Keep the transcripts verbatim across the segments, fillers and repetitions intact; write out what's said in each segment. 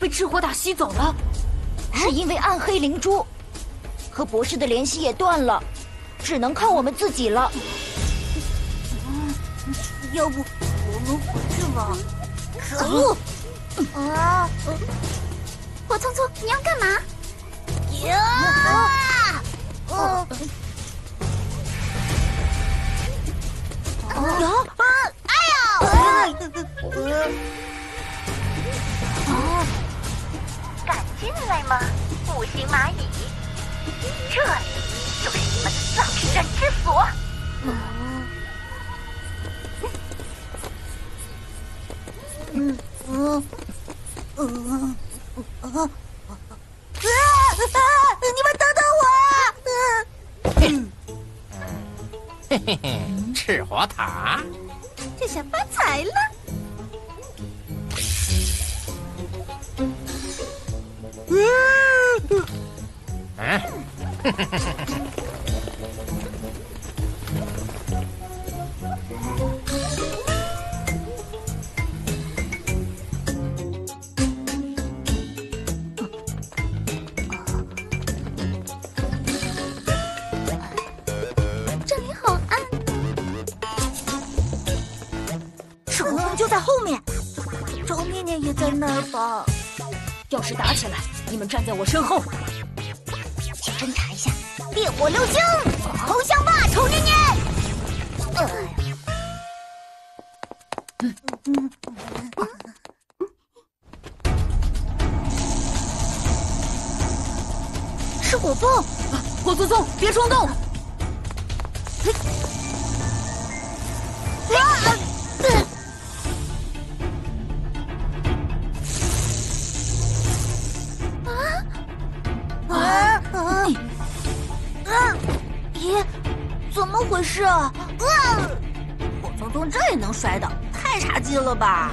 被赤火塔吸走了， 是因为暗黑灵珠和博士的联系也断了，只能靠我们自己了。 嗯，要不我们回去吧？ 可恶！ 啊！ 火聪聪，你要干嘛？ 呀！哦。 呀！ 哎呀！ 哦，敢进来吗，五星蚂蚁？这里就是你们的葬身之所。 嗯嗯嗯啊！你们等等我！嗯。 嘿嘿嘿，赤火塔， 这下发财了。 嗯， 这里好暗。 赤火峰就在后面，赵念念也在那儿吧？ 要是打起来，你们站在我身后。 去侦查一下，烈火流星，投降吧，丑念念！呃、嗯嗯是火凤， 火聪聪，别冲动！ 啊！ 啊啊啊！咦，怎么回事啊？啊！火聪聪这也能摔倒，太差劲了吧！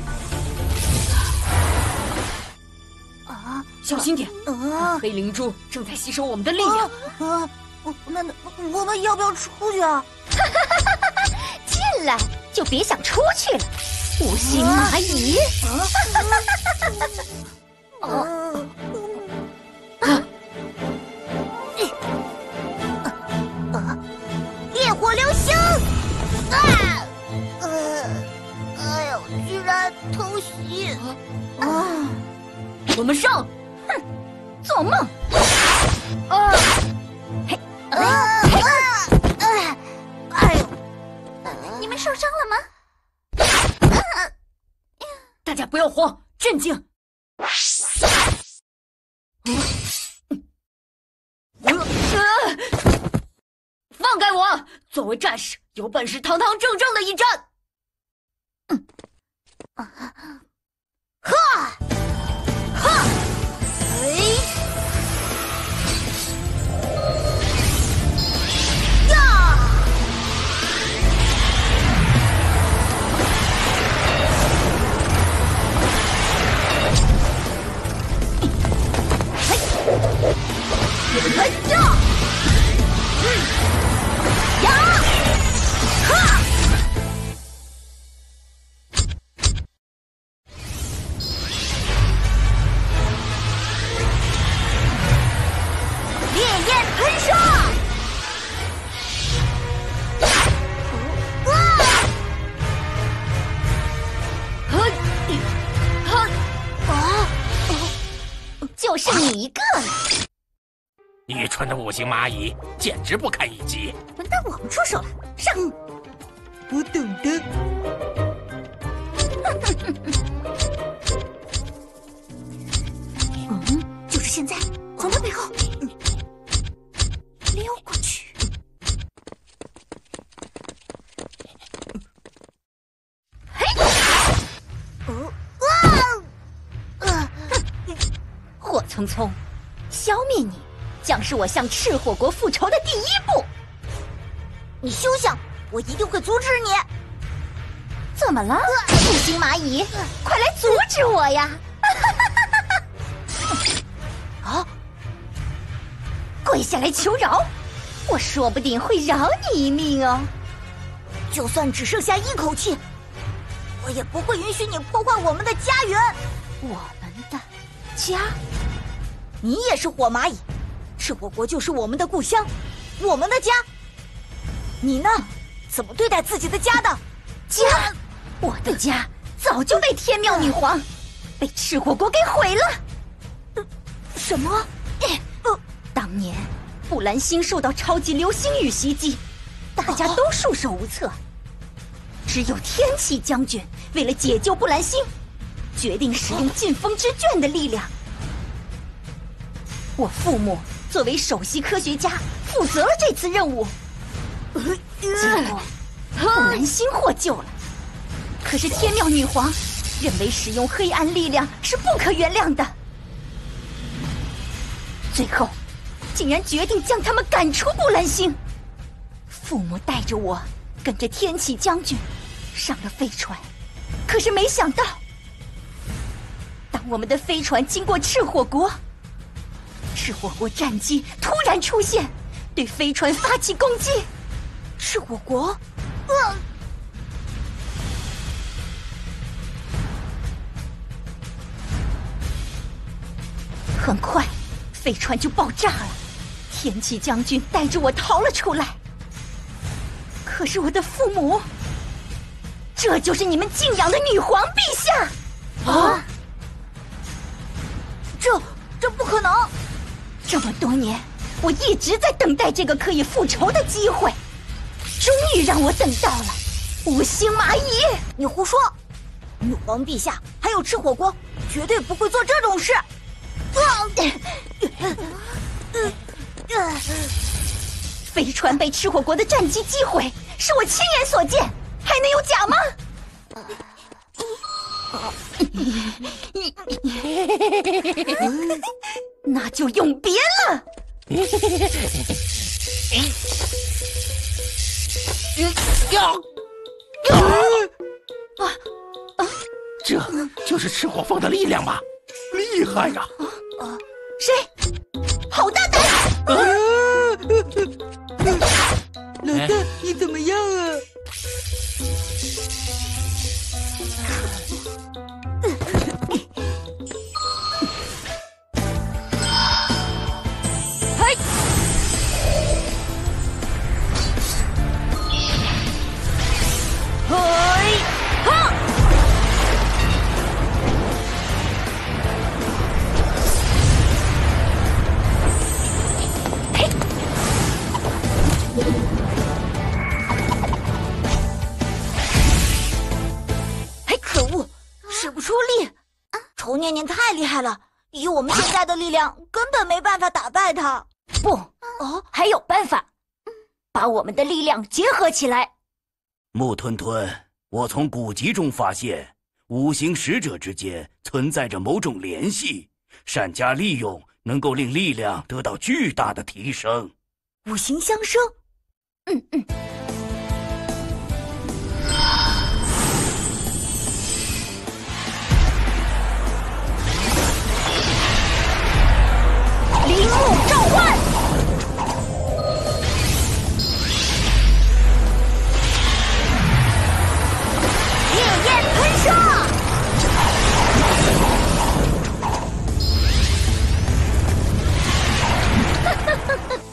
啊， 小心点！ 啊！ 黑灵珠正在吸收我们的力量。 啊！那那我们要不要出去啊？ 进来就别想出去了，五星蚂蚁！ 啊！ 烈火流星！ 啊！呃，哎呦，居然偷袭！ 啊！ 我们上！ 哼，做梦！ 啊！ 嘿！ 啊！啊！哎呦！ 你们受伤了吗？ 大家不要慌，镇静。放开我！作为战士，有本事堂堂正正的一战。 嗯，哈，哈，哎，呀！嘿，哎呀！嗯，呀！哈！烈焰喷射！啊！ 呵，呵， 啊！就剩你一个了。 愚蠢的五星蚂蚁，简直不堪一击！ 轮到我们出手了，上！我懂的。嗯，就是现在，从他背后溜过去。 嘿！ 哦啊！ 呃，火匆匆，消灭你将是我向赤火国复仇的第一步。 你休想！我一定会阻止你。 怎么了，五星蚂蚁？快来阻止我呀！啊！跪下来求饶，我说不定会饶你一命哦。 就算只剩下一口气，我也不会允许你破坏我们的家园。 我们的家？你也是火蚂蚁，赤火国就是我们的故乡，我们的家。你呢？怎么对待自己的家的？家？我的家早就被天妙女皇、被赤火国给毁了。呃、什么？呃，当年布兰星受到超级流星雨袭击，大家都束手无策。只有天启将军为了解救布兰星，决定使用劲风之卷的力量。我父母作为首席科学家，负责了这次任务。结果布兰星获救了，可是天妙女皇认为使用黑暗力量是不可原谅的，最后竟然决定将他们赶出布兰星。父母带着我跟着天启将军上了飞船，可是没想到，当我们的飞船经过赤火国，赤火国战机突然出现，对飞船发起攻击。赤火国？嗯。很快，飞船就爆炸了，天启将军带着我逃了出来。可是我的父母，这就是你们敬仰的女皇陛下啊！这这不可能！这么多年，我一直在等待这个可以复仇的机会，终于让我等到了。五星蚂蚁，你胡说！女皇陛下还有赤火国绝对不会做这种事。飞船被赤火国的战机击毁，是我亲眼所见，还能有假吗？那就永别了。 这就是赤火凤的力量吗？厉害呀！ 谁？好大胆！ 啊！老大，你怎么样啊？ 嘿！嘿！哈！哎，可恶，使不出力！仇念念太厉害了，以我们现在的力量，根本没办法打败他。不，哦，还有办法，把我们的力量结合起来。 木吞吞，我从古籍中发现，五行使者之间存在着某种联系，善加利用，能够令力量得到巨大的提升。 五行相生。嗯嗯。铃木召唤，烈焰喷射，哈哈哈哈！